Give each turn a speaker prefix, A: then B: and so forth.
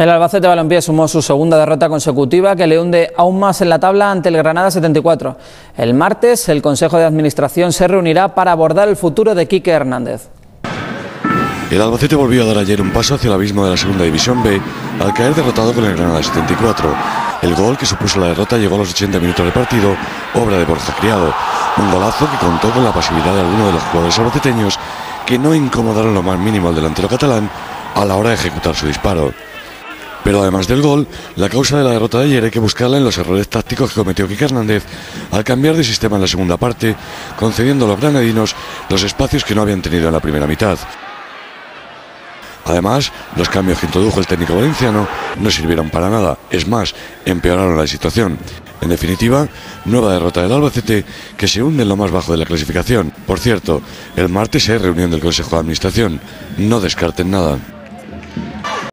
A: El Albacete Balompié sumó su segunda derrota consecutiva que le hunde aún más en la tabla ante el Granada 74. El martes el Consejo de Administración se reunirá para abordar el futuro de Quique Hernández.
B: El Albacete volvió a dar ayer un paso hacia el abismo de la Segunda División B al caer derrotado con el Granada 74. El gol que supuso la derrota llegó a los 80 minutos de partido, obra de Borja Criado. Un golazo que contó con la pasividad de algunos de los jugadores albaceteños que no incomodaron lo más mínimo al delantero catalán a la hora de ejecutar su disparo. Pero además del gol, la causa de la derrota de ayer hay que buscarla en los errores tácticos que cometió Quique Hernández al cambiar de sistema en la segunda parte, concediendo a los granadinos los espacios que no habían tenido en la primera mitad. Además, los cambios que introdujo el técnico valenciano no sirvieron para nada, es más, empeoraron la situación. En definitiva, nueva derrota del Albacete que se hunde en lo más bajo de la clasificación. Por cierto, el martes hay reunión del Consejo de Administración, no descarten nada.